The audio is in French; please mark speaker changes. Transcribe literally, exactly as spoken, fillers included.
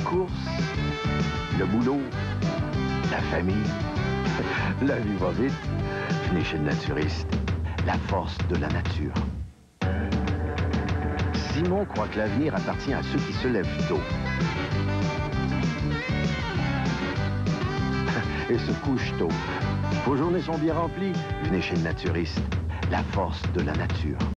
Speaker 1: courses, le boulot, la famille. La vie va vite. Venez chez le naturiste. La force de la nature. Simon croit que l'avenir appartient à ceux qui se lèvent tôt. Et se couchent tôt. Vos journées sont bien remplies. Venez chez le naturiste. La force de la nature.